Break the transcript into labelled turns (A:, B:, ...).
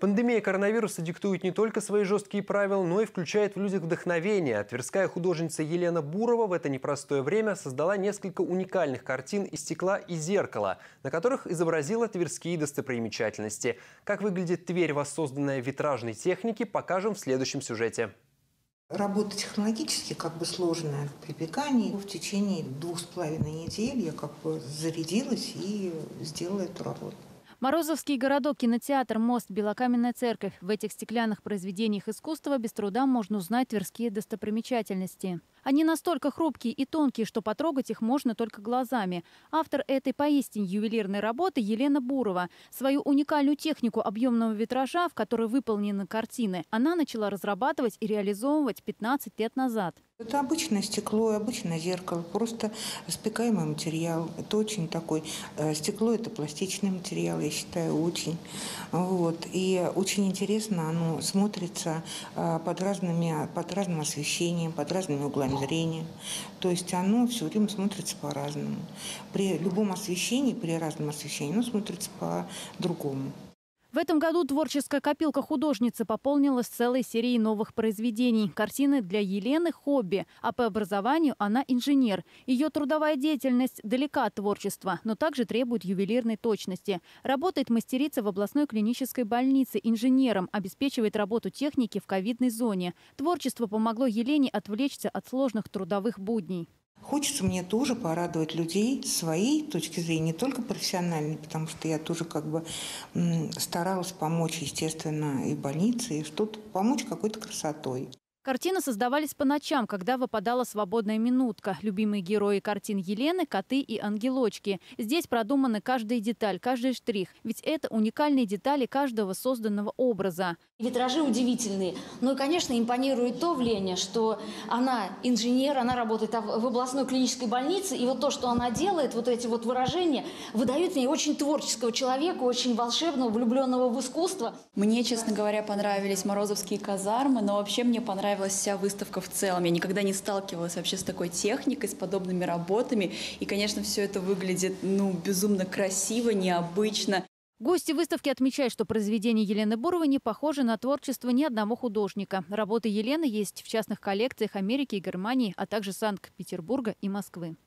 A: Пандемия коронавируса диктует не только свои жесткие правила, но и включает в людях вдохновение. Тверская художница Елена Бурова в это непростое время создала несколько уникальных картин из стекла и зеркала, на которых изобразила тверские достопримечательности. Как выглядит Тверь, воссозданная в витражной технике, покажем в следующем сюжете.
B: Работа технологически сложная в припекании. В течение 2,5 недель я зарядилась и сделала эту работу.
C: Морозовский городок, кинотеатр, мост, Белокаменная церковь. В этих стеклянных произведениях искусства без труда можно узнать тверские достопримечательности. Они настолько хрупкие и тонкие, что потрогать их можно только глазами. Автор этой поистине ювелирной работы Елена Бурова. Свою уникальную технику объемного витража, в которой выполнены картины, она начала разрабатывать и реализовывать 15 лет назад.
B: Это обычное стекло, обычное зеркало, просто распекаемый материал. Это очень такой... Стекло – это пластичный материал, я считаю, очень. И очень интересно оно смотрится под разным освещением, под разными углами зрения. То есть оно все время смотрится по-разному. При любом освещении, при разном освещении, оно смотрится по-другому.
C: В этом году творческая копилка художницы пополнилась целой серией новых произведений. Картины для Елены – хобби, а по образованию она инженер. Ее трудовая деятельность далека от творчества, но также требует ювелирной точности. Работает мастерица в областной клинической больнице инженером, обеспечивает работу техники в ковидной зоне. Творчество помогло Елене отвлечься от сложных трудовых будней.
B: Хочется мне тоже порадовать людей с своей точки зрения, не только профессиональной, потому что я тоже старалась помочь, естественно, и больнице, и что-то помочь какой-то красотой.
C: Картины создавались по ночам, когда выпадала свободная минутка. Любимые герои картин Елены – коты и ангелочки. Здесь продуманы каждая деталь, каждый штрих. Ведь это уникальные детали каждого созданного образа.
D: Витражи удивительные. Ну и, конечно, импонирует то влияние, что она инженер, она работает в областной клинической больнице. И вот то, что она делает, вот эти вот выражения, выдают мне очень творческого человека, очень волшебного, влюбленного в искусство.
E: Мне, честно говоря, понравились Морозовские казармы, но вообще мне понравилась вся выставка в целом. Я никогда не сталкивалась вообще с такой техникой, с подобными работами. И, конечно, все это выглядит, безумно красиво, необычно.
C: Гости выставки отмечают, что произведения Елены Буровой не похожи на творчество ни одного художника. Работы Елены есть в частных коллекциях Америки и Германии, а также Санкт-Петербурга и Москвы.